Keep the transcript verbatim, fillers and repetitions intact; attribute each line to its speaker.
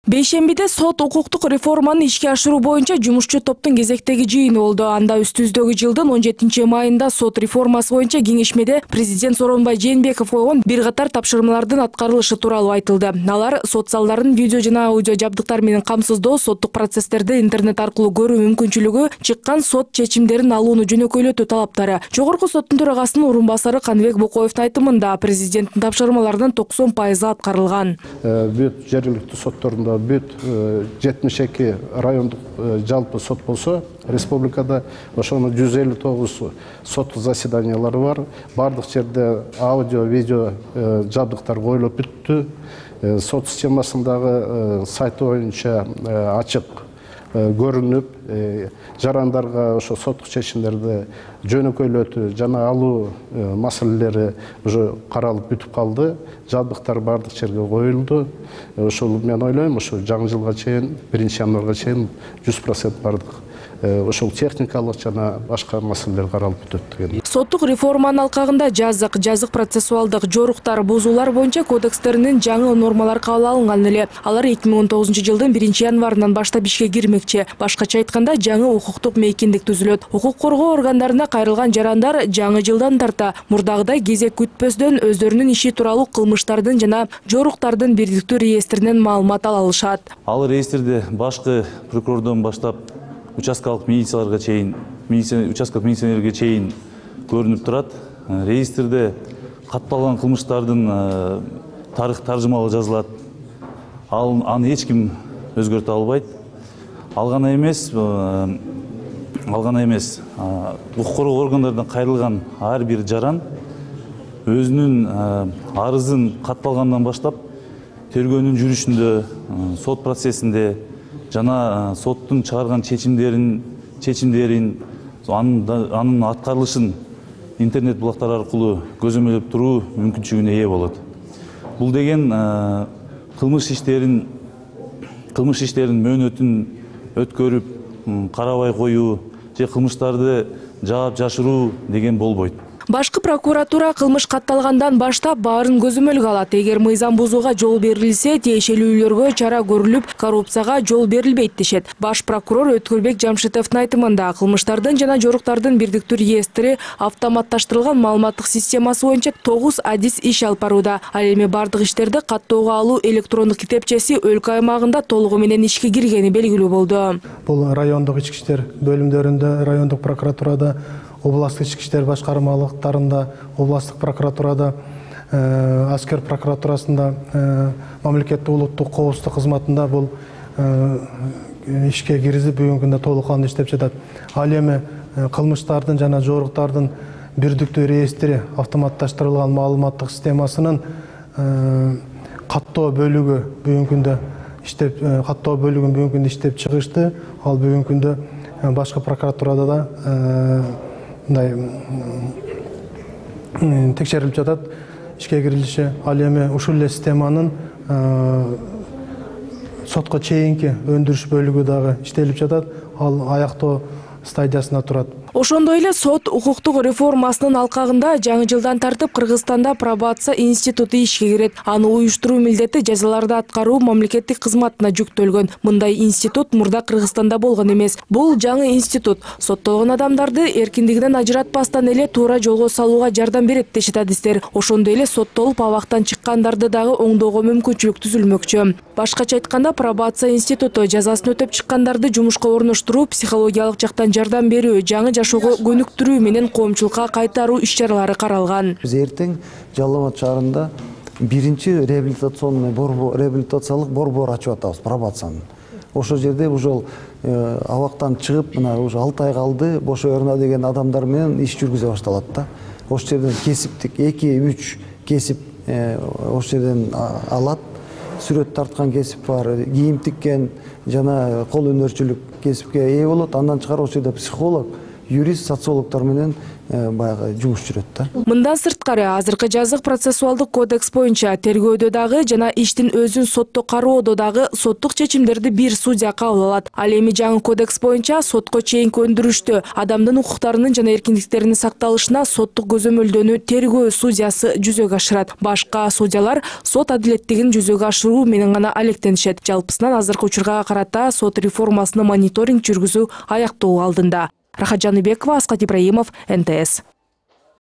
Speaker 1: Бейшембиде сот укуктук реформаны ишке ашыруу боюнча жумушчу топтун кезектеги жыйыны болду. Анда үстүбүздөгү жылдын он жетинчи майында сот реформасы боюнча кеңешмеде президент Сооронбай Жээнбеков койгон бир катар тапшырмалардын аткарылышы тууралуу айтылды. Алар сот залдарын видео жана аудио жабдыктар менен камсыздоо, соттук процесстерди интернет аркылуу көрүү мүмкүнчүлүгү, чыккан сот чечимдерин алууну жөнөкөйлөтүү талаптары. Жогорку соттун төрагасынын орун басары Каныбек Бокоевдун айтымында президенттин тапшырмаларынын токсон пайызы аткарылган.
Speaker 2: Бүт жергиликтүү сотторунда бүт жетимиш эки райондук жалпы сот болсо, республикада ошону жүз элүү тогуз сот заседаниялары бар. Бардык жерде аудио, видео жабдыктар коюлуп бүттү. Сот системасындагы сайт боюнча ачык көрүнүп, жарандарга ошо соттук чечимдерди жөнөкөйлөтүү жана алуу маселелери уже каралып бүтүп калды. Жабдыктар бардык жерге коюлду. Ошол мен ойлойм, ошо жаңы жылга чейин, биринчи январга чейин жүз процент бардык ошол техникалык жана башка маселелер каралып бүтөт деген.
Speaker 1: Соттук реформанын алкагында жазык, жазык процессуалдык жоруктар, бузуулар боюнча кодекстеринин жаңы нормалары кабыл алынган эле. Алар эки миң он тогузунчу жылдын биринчи январынан баштап ишке кирмекчи. Башкача айтканда, жаңы укуктук мейкиндик түзүлөт. Укук коргоо органдарына кайрылган жарандар жаңы жылдан тарта мурдагыдай кезек күтпөстөн өздөрүнүн иши тууралуу кылмыштардын жана жоруктардын бирдиктүү реестринен маалымат ала алышат.
Speaker 3: Ал реестрде башкы прокурордон баштап участкалык милицияларга чейин, участкалык милиционерге чейин көрүнүп турат. Реестрде катталган кылмыштардын тарых таржымалыгы жазылат. Ал аны эч ким өзгөртө албайт. Ал гана эмес, ал гана эмес, укук коргоо органдарынан кайрылган ар бир жаран өзүнүн арызын катталгандан баштап тергөөнүн жүрүшүндө, сот процессинде жана соттун чыгарган чечимдерин, чечимдерин, анын аткарылышын интернет булактар аркылуу көзөмөлдөп туруу мүмкүнчүлүгүнө ээ болот. Бул деген кылмыш иштерин, кылмыш иштерин мөөнөтүн өткөрүп, карабай коюу же кылмыштарды жаап жашыруу деген болбойт.
Speaker 1: Башкы прокуратура кылмыш катталгандан баштап баарын көзөмөлгө алат. Эгер мыйзам бузууга жол берилсе, тиешелүүлөргө чара көрүлүп, коррупцияга жол берилбейт дешет. Баш прокурор Өткөрбек Жамшитовдун айтымында, кылмыштардын жана жоруктардын бирдиктүү реестри автоматташтырылган маалыматтык системасы боюнча тогуз адис иш алып барууда. Ал эми бардык иштерди каттоого алуу электрондук китепчеси өлкө аймагында толугу менен ишке киргени белгилүү болду.
Speaker 4: Бул райондук ички иштер бөлүмдөрүндө, райондук прокуратурада, областтык ички иштер башкармалыктарында, областтык прокуратурада, аскер прокуратурасында, мамлекеттик улуттук коопсуздук кызматында бул ишке киргизип бүгүнкү күндө толук кандуу иштеп жатат. Ал эми кылмыштардын жана жоруктардын бирдиктүү реестри автоматташтырылган маалыматтык системасынын каттоо бөлүгү бүгүнкү күндө иштеп, каттоо бөлүгүн бүгүнкү күндө иштеп чыгышты. Ал бүгүнкү күндө башкы прокуратурада да мындай текшерилип жатат, ишке кирилиши. Ал эми ушул эле системанын сотко чейинки өндүрүш бөлүгү дагы иштелип жатат. Ал аяктоо стадиясында турат.
Speaker 1: Ошондой эле сот укуктук реформасынын алкагында жаңы жылдан тартып Кыргызстанда пробация институту ишке кирет. Аны уюштуруу милдети жазаларды аткаруу мамлекеттик кызматына жүктөлгөн. Мындай институт мурда Кыргызстанда болгон эмес. Бул жаңы институт соттолгон адамдарды эркиндигинен ажыратпастан эле туура жолго салууга жардам берет дешет адистер. Ошондой эле соттолуп абактан чыккандарды дагы оңдоого мүмкүнчүлүк түзүлмөкчү. Башкача айтканда, пробация институту жазасын өтөп чыккандарды жумушка орноштуруу, психологиялык жактан жардам берүү, жаңы жашоого көнүктүрүү менен коомчулукка кайтаруу иш-чаралары каралган.
Speaker 5: Биз эртең Жалал Абад шаарында биринчи реабилитационный борбор, реабилитациялык борбор ачып атабыз, пробациянын. Ошол жерде ошол абактан чыгып, мына уже алты ай калды, бошоюрна деген адамдар менен иш жүргүзө башталат да. Ошол жерден кесиптик эки үч кесип ошол жерден алат. Сүрөт тарткан кесип бар, кийим тиккен жана кол өнөрчүлүк кесипке ээ болот. Андан чыгар ошол жерде психолог юрист, социологтор менен баягы жумуш жүрөт да.
Speaker 1: Мындан сырткары азыркы жазык процессуалдык кодекс боюнча тергөөдө дагы жана иштин өзүн сотто кароодо дагы соттук чечимдерди бир судья кабыл алат. Ал эми жаңы кодекс боюнча сотко чейинки өндүрүштө адамдын укуктарынын жана эркиндиктеринин сакталышына соттук көзөмөлдөөнү тергөө судьясы жүзөгө ашырат. Башка судьялар сот адилеттигин жүзөгө ашыруу менен гана алектенишет. Жалпысынан азыркы учурга карата сот реформасына мониторинг жүргүзүү аяктоо алдында. Рахат Жаныбекова, Аскат Ибраимов, эн тэ эс.